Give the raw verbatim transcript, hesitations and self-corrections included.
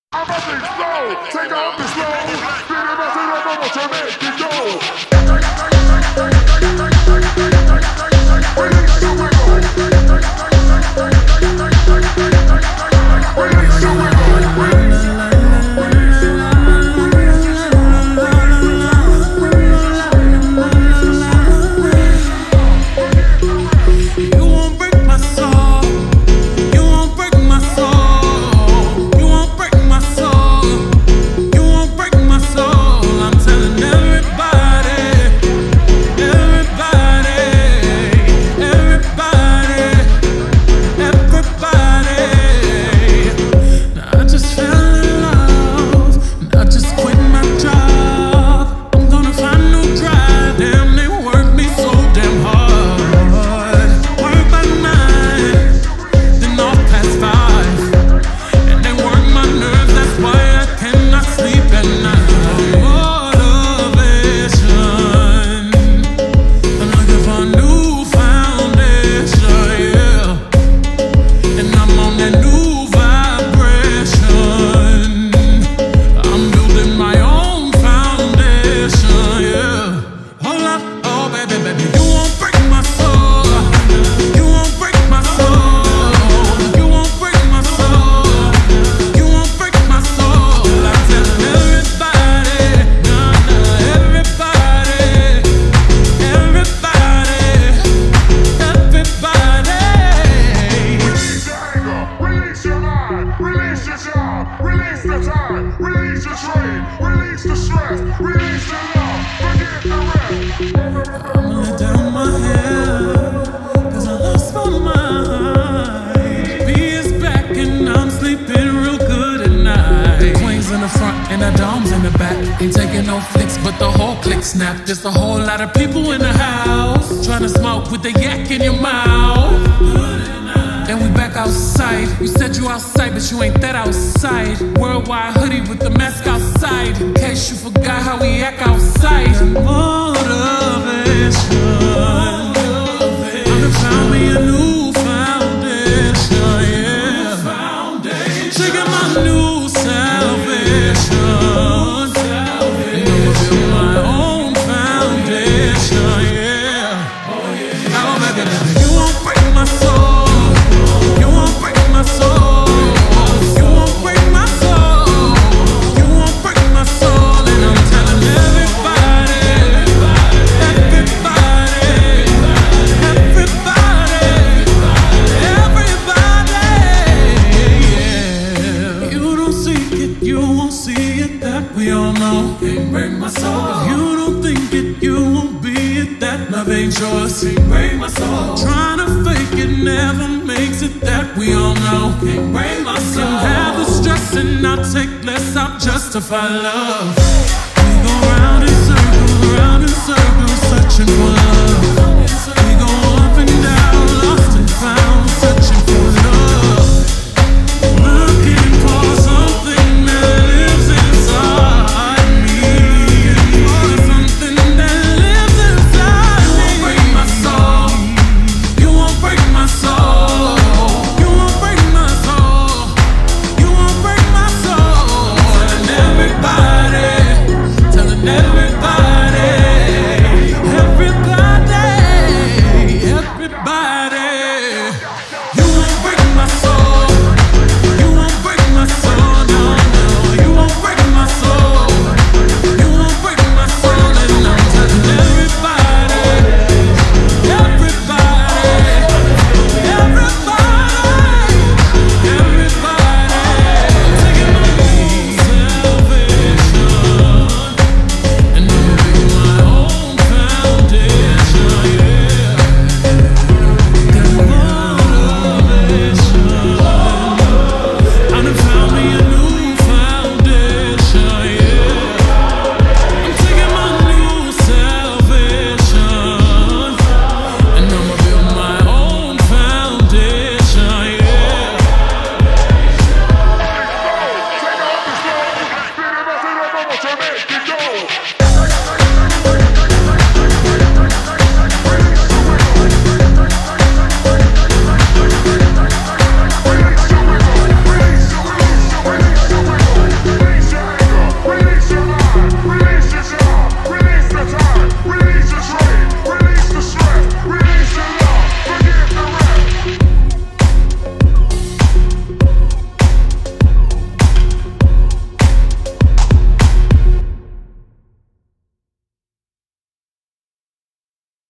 I'm about to explode. Take off the slow. Then I'm about to know what you make it go. Release the wiggle. Release the wiggle. Release the snap. There's a whole lot of people in the house trying to smoke with the yak in your mouth. And we back outside. You said you outside, but you ain't that outside. Worldwide hoodie with the mask outside, in case you forgot how we act outside. Motivation. I found me a new foundation, yeah. Taking my new salvation. Yours. Can't break my soul. Trying to fake it never makes it, that we all know. Can't break my soul. Can have the stress and I'll take less, I'll justify love. We go round and